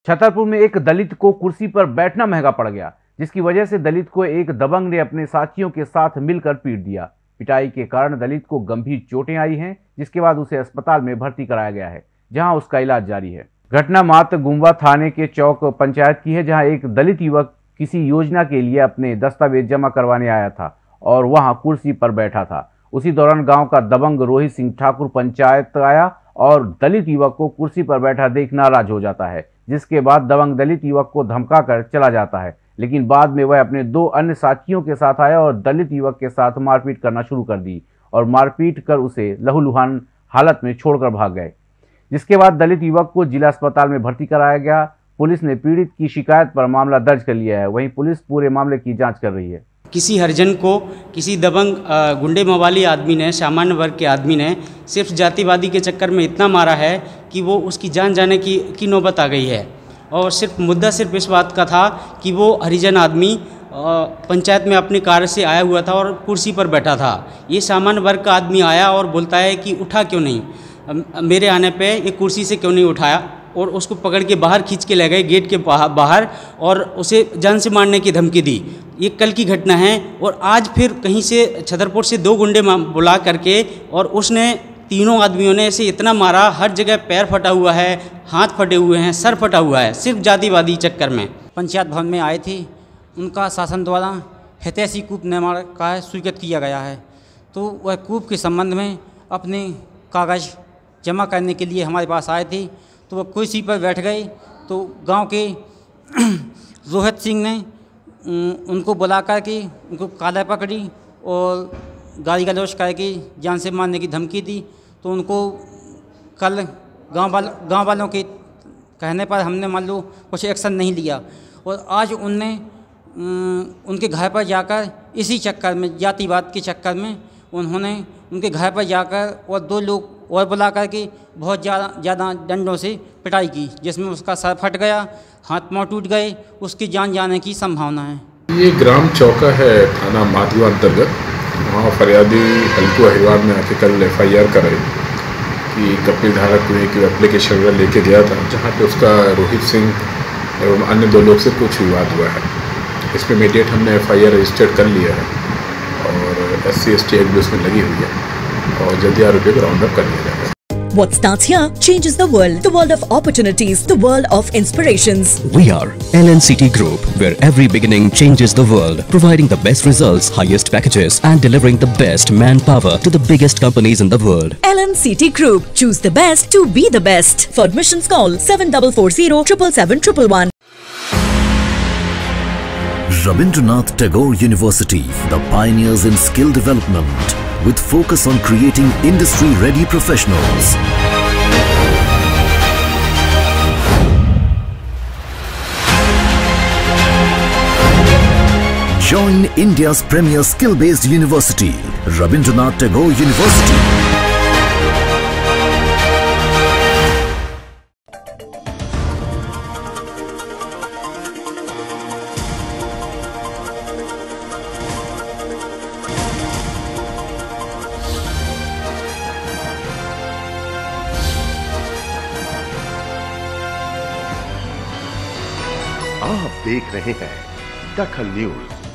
छतरपुर में एक दलित को कुर्सी पर बैठना महंगा पड़ गया, जिसकी वजह से दलित को एक दबंग ने अपने साथियों के साथ मिलकर पीट दिया। पिटाई के कारण दलित को गंभीर चोटें आई हैं, जिसके बाद उसे अस्पताल में भर्ती कराया गया है, जहां उसका इलाज जारी है। घटना मात गुम्बा थाने के चौक पंचायत की है, जहां एक दलित युवक किसी योजना के लिए अपने दस्तावेज जमा करवाने आया था और वहां कुर्सी पर बैठा था। उसी दौरान गांव का दबंग रोहित सिंह ठाकुर पंचायत आया और दलित युवक को कुर्सी पर बैठा देख नाराज हो जाता है, जिसके बाद दबंग दलित युवक को धमकाकर चला जाता है। लेकिन बाद में वह अपने 2 अन्य साथियों के साथ आया और दलित युवक के साथ मारपीट करना शुरू कर दी और मारपीट कर उसे लहूलुहान हालत में छोड़कर भाग गए, जिसके बाद दलित युवक को जिला अस्पताल में भर्ती कराया गया। पुलिस ने पीड़ित की शिकायत पर मामला दर्ज कर लिया है। वहीं पुलिस पूरे मामले की जांच कर रही है। किसी हरिजन को किसी दबंग गुंडे मवाली आदमी ने, सामान्य वर्ग के आदमी ने सिर्फ जातिवादी के चक्कर में इतना मारा है कि वो उसकी जान जाने की नौबत आ गई है। और मुद्दा सिर्फ इस बात का था कि वो हरिजन आदमी पंचायत में अपने कार्य से आया हुआ था और कुर्सी पर बैठा था। ये सामान्य वर्ग का आदमी आया और बोलता है कि उठा क्यों नहीं, मेरे आने पे ये कुर्सी से क्यों नहीं उठाया, और उसको पकड़ के बाहर खींच के ले गए गेट के बाहर और उसे जान से मारने की धमकी दी। ये कल की घटना है। और आज फिर कहीं से छतरपुर से 2 गुंडे बुला करके और उसने तीनों आदमियों ने ऐसे इतना मारा, हर जगह पैर फटा हुआ है, हाथ फटे हुए हैं, सर फटा हुआ है, सिर्फ जातिवादी चक्कर में। पंचायत भवन में आए थे, उनका शासन द्वारा हितैषी कूप निर्माण का स्वीकृत किया गया है, तो वह कूप के संबंध में अपने कागज़ जमा करने के लिए हमारे पास आए थे। तो वह कुर्सी पर बैठ गए, तो गांव के रोहित सिंह ने उनको बुला कर के उनको काला पकड़ी और गाली गलौज करके जान से मारने की धमकी दी। तो उनको कल गांव वालों के कहने पर हमने मान लो कुछ एक्शन नहीं लिया, और आज उनने उनके घर पर जाकर इसी चक्कर में, जातिवाद के चक्कर में, उन्होंने उनके घर पर जाकर और 2 लोग और बुला करके बहुत ज़्यादा डंडों से पिटाई की, जिसमें उसका सर फट गया, हाथ पांव टूट गए, उसकी जान जाने की संभावना है। ये ग्राम चौका है, थाना माधवा अंतर्गत। वहाँ फरियादी हल्कू अहिरवार ने आके कल FIR कराई कि कपिल धारक में एक एप्लीकेशन वगैरह लेके गया था, जहाँ पे उसका रोहित सिंह एवं अन्य 2 लोग से कुछ विवाद हुआ है। इसमें इमीडिएट हमने FIR रजिस्टर्ड कर लिया है और SC/ST एक्ट भी उसमें लगी हुई है और जल्दी आरोपी को राउंड अप कर लिया जाएगा। What starts here changes the world of opportunities, the world of inspirations. We are LNCT Group, where every beginning changes the world, providing the best results, highest packages and delivering the best manpower to the biggest companies in the world. LNCT Group, choose the best to be the best. For admissions call 7440 777 111. Rabindranath Tagore University, the pioneers in skill development, with focus on creating industry-ready professionals. Join India's premier skill-based university, Rabindranath Tagore University. आप देख रहे हैं दखल news.